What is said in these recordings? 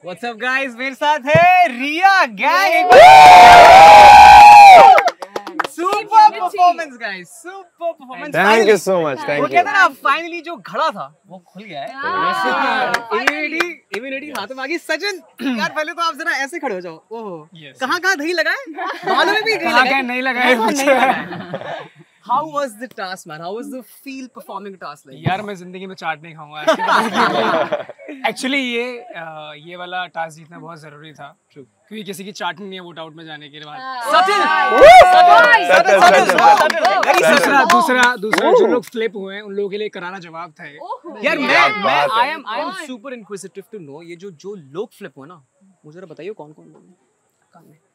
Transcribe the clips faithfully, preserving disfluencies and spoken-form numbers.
What's up guys, मेरे साथ है Riya gang. Super performance guys, super performance. Thank you so much, thank you. वो कहते हैं ना फाइनली जो घड़ा था वो खुल गया है। इम्यूनिटी इम्यूनिटी हाथ में आ गई। सचिन यार पहले तो आप जरा ऐसे खड़े हो जाओ। ओहो कहाँ कहाँ दही लगाए, बालों में भी दही लगाए, नहीं लगाए। How was the task man? How was the feel performing task like? यार मैं जिंदगी में चाट नहीं खाऊंगा। एक्चुअली ये ये वाला टास्क जीतना बहुत जरूरी था क्योंकि किसी की चाट नहीं है वोट आउट में जाने के बाद। दूसरा दूसरा दूसरा जो लोग फ्लिप हुए हैं उन लोगों के लिए करारा जवाब था यार। मैं मैं I am I am super inquisitive to know ये जो जो लोग फ्लिप हुए ना, मुझे जरा बताइए कौन कौन लोग कान में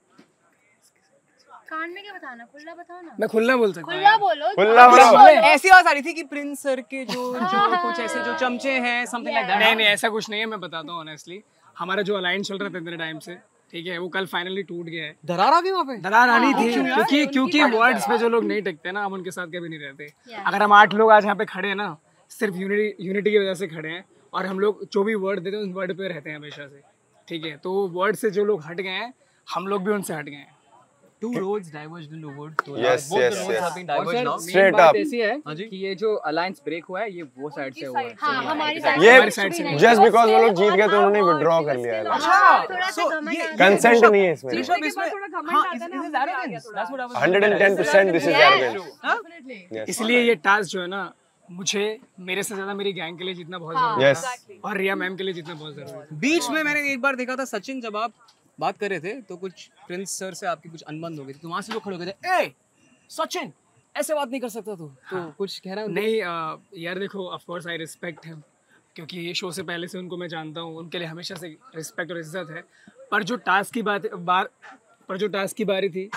कान में क्या बताना, खुला बताओ ना। मैं खुला बोल सकता हूं। खुला बोलो, खुला बोलो। ऐसी बात आ रही थी कि प्रिंस सर के जो जो कुछ ऐसे जो चमचे हैं समथिंग लाइक दैट। नहीं नहीं ऐसा कुछ नहीं है, मैं बताता हूँ ऑनेस्टली। हमारा जो अलायंस चल रहा था इतने टाइम से, ठीक है, वो कल फाइनली टूट गया है। दरार आ गई वहाँ पे। दरार आनी थी क्योंकि क्योंकि वर्ड्स पे जो लोग नहीं टिकते ना, हम उनके साथ कभी नहीं रहते। अगर हम आठ लोग आज यहाँ पे खड़े हैं ना, सिर्फ यूनिटी यूनिटी की वजह से खड़े हैं और हम लोग जो भी वर्ड देते हैं उस वर्ड पे रहते हैं हमेशा से, ठीक है। तो वर्ड से जो लोग हट गए हैं, हम लोग भी उनसे हट गए हैं। Two roads diverged into wood. So Yes, both yes, the roads yes. have been diverged now. Straight बात up. ऐसी है कि ये जो अलायंस ब्रेक हुआ है ये वो साइड से हुआ है। हाँ, हमारी साइड ये हमारी साइड से जस्ट बिकॉज वो लोग जीत गए तो उन्होंने विड्रॉ कर लिया है। थोड़ा सा So घमंड ये आ गया। कंसेंट नहीं है इसमें। ऋषभ इसमें हाँ इस इस is arrogance. That's what I was. one hundred ten percent this is arrogance. इसलिए ये टास्क जो है ना, मुझे मेरे से ज्यादा मेरी गैंग के लिए जीतना बहुत जरूरी है यस। और रिया मैम के लिए जीतना बहुत जरूरी है। बीच में मैंने एक बार देखा था सचिन, जब आप बात कर रहे थे तो कुछ प्रिंस सर से आपकी कुछ अनबन हो गई थी, तो वहां से लोग खड़े हो गए थे, ए सचिन ऐसे बात नहीं कर सकता तू। तो कुछ कह रहा हूँ नहीं आ, यार देखो, of course I respect him क्योंकि ये शो से पहले से उनको मैं जानता हूँ, उनके लिए हमेशा से रिस्पेक्ट और इज्जत है। पर जो टास्क की बात बार पर जो टास्क की बारी थी,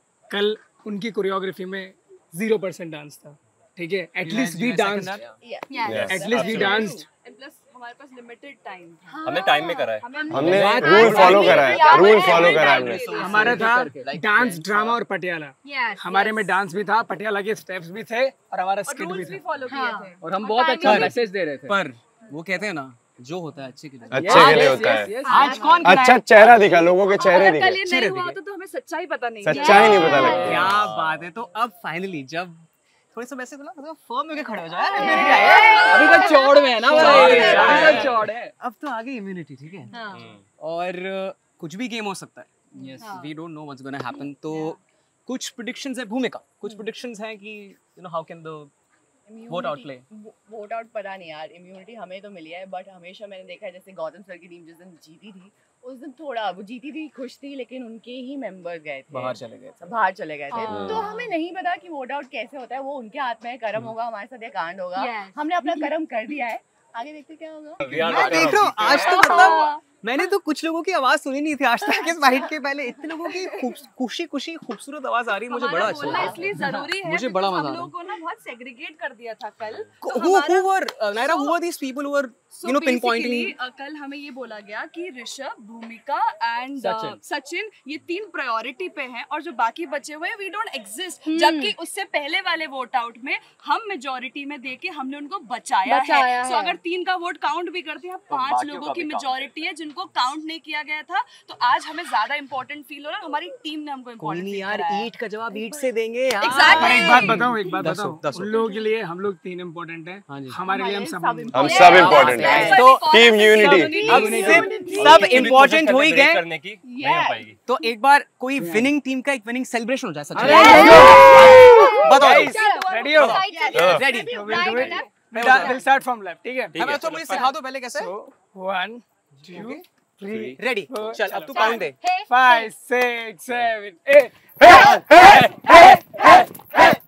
कल उनकी कोरियोग्राफी में जीरो परसेंट डांस था, ठीक है। At least we dance at least we danced. हमारे पास लिमिटेड टाइम था। हमने टाइम में करा है। हमने रूल फॉलो करा है, रूल फॉलो करा है हमने। हमारा था डांस, ड्रामा और पटियाला। हमारे में डांस भी था, पटियाला के स्टेप्स भी थे और हमारा स्किट भी था। फॉलो किए थे और हम बहुत अच्छा मैसेज दे रहे थे। पर वो कहते हैं ना, जो होता है अच्छे के लिए। अच्छे के लिए होता है। आज कौन अच्छा चेहरा दिखा, लोगों के चेहरे दिखे। कल ये नहीं हुआ तो हमें सच्चाई पता नहीं। सच्चाई नहीं पता लगती। क्या बात है। तो अब फाइनली जब थोड़े से वैसे बोला मतलब फर्म होके खड़े हो जाओ यार। अभी तक चौड़ में है ना भाई, अभी तक चौड़ है। अब तो आ गई इम्यूनिटी, ठीक है। और कुछ भी गेम हो सकता है। Yes, we don't know what's gonna happen. तो कुछ प्रेडिक्शंस है भूमिका, कुछ प्रेडिक्शंस हैं कि you know how can the vote out play. Vote out पता नहीं यार, इम्यूनिटी हमें तो मिली है, बट हमेशा मैंने देखा है जैसे गौतम सर की टीम जिस दिन जीती थी, उस दिन थोड़ा वो जीती थी, खुश थी, लेकिन उनके ही मेंबर गए थे, बाहर चले गए थे। बाहर चले गए थे। तो हमें नहीं पता कि वोट आउट कैसे होता है, वो उनके हाथ में है। कर्म होगा हमारे साथ या कांड होगा। हमने अपना कर्म कर दिया है, आगे देखते क्या होगा। मैं देख रहा हूँ आज तो मतलब मैंने तो कुछ लोगों की आवाज सुनी नहीं थी आज तक इस फाइट के पहले। इतने लोगों की खुशी खुशी खूबसूरत आवाज आ रही है, मुझे बड़ा अच्छा लगा। इसलिए जरूरी है, मुझे बड़ा मजा आ रहा है। हम लोगों को ना बहुत सेग्रीगेट कर दिया था कल। Who who were Naira, who were these people who were you know pinpointing? कल हमें ये बोला गया कि ऋषभ, भूमिका एंड सचिन ये तीन प्रायोरिटी पे हैं और जो बाकी बचे हुए वी डोंट एग्जिस्ट। जबकि उससे पहले वाले वोट आउट में हम मेजोरिटी में देके हमने उनको बचाया है। सो अगर तीन का वोट काउंट भी करते हैं, पांच लोगों की मेजोरिटी है जिनको काउंट नहीं किया गया था। तो आज हमें ज्यादा इंपॉर्टेंट फील हो रहा है, हमारी टीम ने हमको कोई इंपॉर्टेंट नहीं यार, ईट का जवाब ईट से देंगे यार। पर एक बात बताऊं, एक बात दसो, बताऊं, दसो। उन लोगों के लिए हम लोग तीन इम्पोर्टेंट हैं, हमारे लिए हम सब हम सब इम्पोर्टेंट हैं। तो टीम यूनिटी। अब सिर्फ सब इम्पोर्टेंट हो ही गए करने की नहीं हो पाएगी। तो एक बार कोई विनिंग टीम का एक विनिंग सेलिब्रेशन हो जाए। सच बताओ, रेडी हो? Ready. We'll start from left, ठीक है। हमें तो मुझे सिखा दो पहले कैसे। One, two, three, रेडी, चल अब तू काउंट दे। five, six, seven, eight.